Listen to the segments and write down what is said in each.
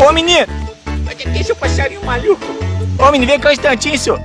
Ô, menino! Deixa o passarinho maluco. Ô, menino, vem cá um instantinho, senhor.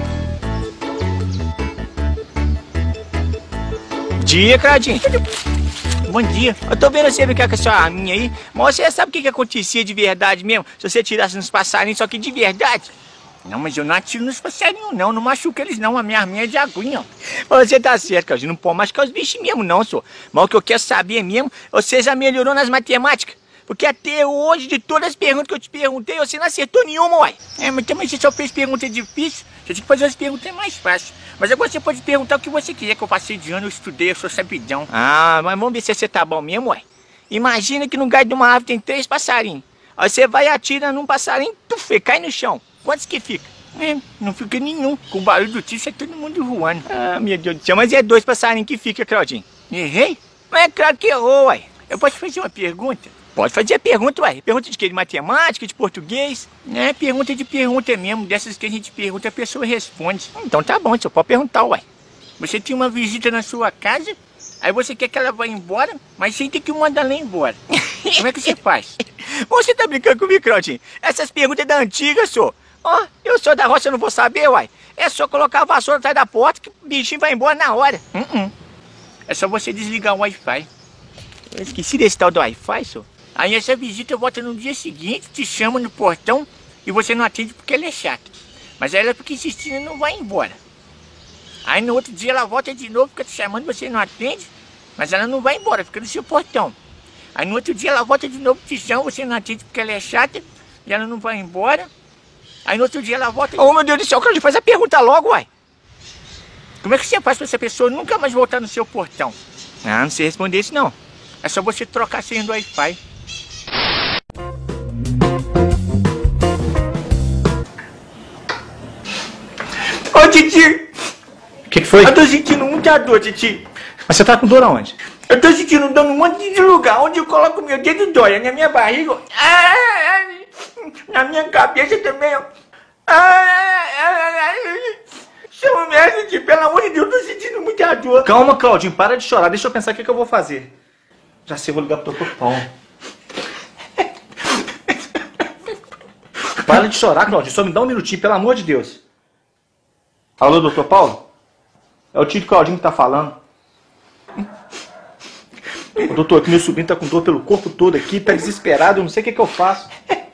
Dia, Claudinho. Bom dia. Eu tô vendo você brincar com a sua arminha aí, mas você sabe o que acontecia de verdade mesmo? Se você tirasse nos passarinhos, só que de verdade? Não, mas eu não atiro nos passarinhos não machuca eles não, a minha arminha é de aguinha. Você tá certo, Claudinho, não pode machucar os bichos mesmo não, senhor. Mas o que eu quero saber mesmo, você já melhorou nas matemáticas? Porque até hoje, de todas as perguntas que eu te perguntei, você não acertou nenhuma, uai. Mas também você só fez pergunta difícil, você tem que fazer as perguntas mais fáceis. Mas agora você pode perguntar o que você quiser, que eu passei de ano, eu estudei, eu sou sabidão. Ah, mas vamos ver se você tá bom mesmo, uai. Imagina que no galho de uma árvore tem 3 passarinhos. Aí você vai e atira num passarinho, tuf, cai no chão. Quantos que fica? Não fica nenhum. Com o barulho do tiro, sai todo mundo voando. Ah, meu Deus do céu, mas é 2 passarinhos que fica, Claudinho. Errei? Mas é claro que errou, uai. Eu posso fazer uma pergunta? Pode fazer a pergunta, uai. Pergunta de quê? De matemática, de português? É, pergunta de pergunta mesmo. Dessas que a gente pergunta, a pessoa responde. Então tá bom, você pode perguntar, uai. Você tem uma visita na sua casa, aí você quer que ela vá embora, mas sem ter que mandar ela embora. Como é que você faz? Você tá brincando comigo, Claudinho? Essas perguntas é da antiga, senhor. Ó, eu sou da roça, eu não vou saber, uai. É só colocar a vassoura atrás da porta que o bichinho vai embora na hora. É só você desligar o Wi-Fi. Eu esqueci desse tal do Wi-Fi, senhor. Aí essa visita volta no dia seguinte, te chama no portão e você não atende porque ela é chata. Mas ela fica insistindo e não vai embora. Aí no outro dia ela volta de novo, fica te chamando, você não atende, mas ela não vai embora, fica no seu portão. Aí no outro dia ela volta de novo, te chama, você não atende porque ela é chata e ela não vai embora. Aí no outro dia ela volta... Ô, meu Deus do céu, Claudinho, faz a pergunta logo, uai. Como é que você faz pra essa pessoa nunca mais voltar no seu portão? Ah, não sei responder isso não. É só você trocar a senha do Wi-Fi. Ô, Titi! O que foi? Eu tô sentindo muita dor, Titi. Mas você tá com dor aonde? Eu tô sentindo dor num monte de lugar. Onde eu coloco meu dedo dói. Na minha barriga. Na minha cabeça também. Chama merda, Titi. Pelo amor de Deus, eu tô sentindo muita dor. Calma, Claudinho. Para de chorar. Deixa eu pensar o que eu vou fazer. Já sei, vou ligar pro Dr. Paulo. Para de chorar, Claudinho. Só me dá um minutinho, pelo amor de Deus. Alô, Dr. Paulo? É o tio do Claudinho que tá falando. Ô, doutor, que meu sobrinho tá com dor pelo corpo todo aqui, tá desesperado, eu não sei o que eu faço.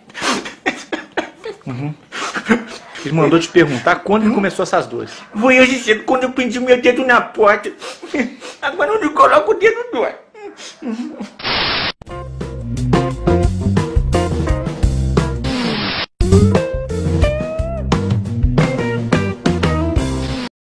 Ele mandou te perguntar quando que começou essas dores. Foi hoje cedo, quando eu prendi meu dedo na porta. Agora onde eu coloco o dedo dói.